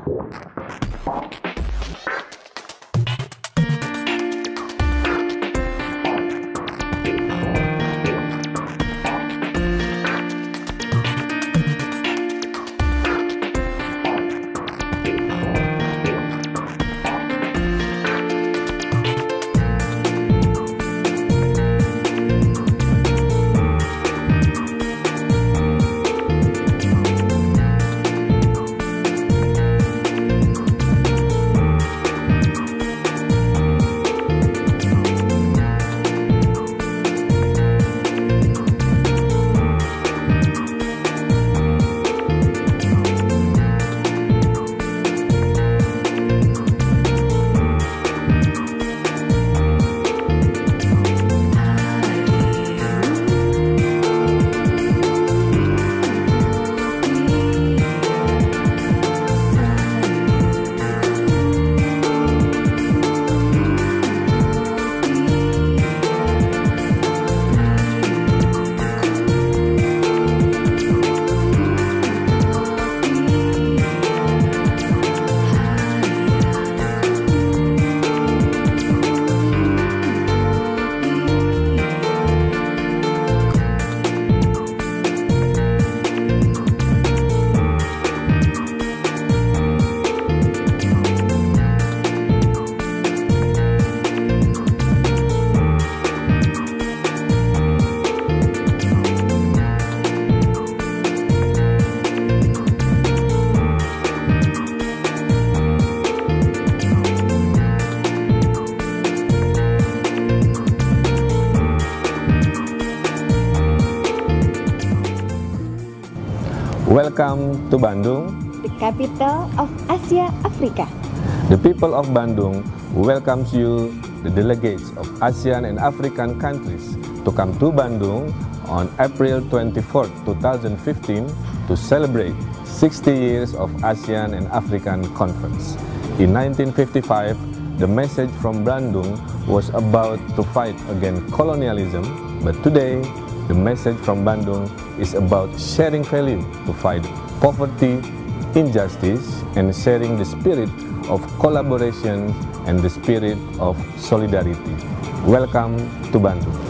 Welcome to Bandung, the capital of Asia Africa. The people of Bandung welcomes you, the delegates of ASEAN and African countries, to come to Bandung on April 24, 2015 to celebrate 60 years of ASEAN and African Conference. In 1955, the message from Bandung was about to fight against colonialism, but today, the message from Bandung is about sharing value to fight poverty, injustice, and sharing the spirit of collaboration and the spirit of solidarity. Welcome to Bandung.